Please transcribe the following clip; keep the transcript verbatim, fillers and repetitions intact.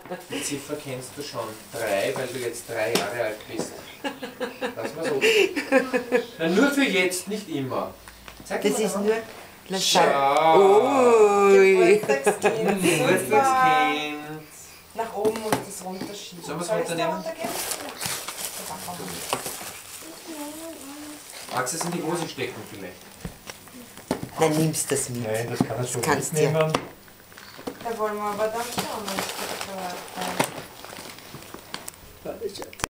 Die Ziffer kennst du schon. Drei, weil du jetzt drei Jahre alt bist. Lass mal so. Na, nur für jetzt, nicht immer. Zeig Das mal ist da. nur... Schau. Ui. Geburtstagskind. Geburtstagskind. Nach oben muss das runterschieben. Sollen wir es Soll ich's da runternehmen? runtergeben? Ja. Magst du es in die Hose stecken vielleicht? Dann nimmst du das mit. Nein, das kann er so kannst du. mitnehmen. Da wollen wir aber dann schauen, was das da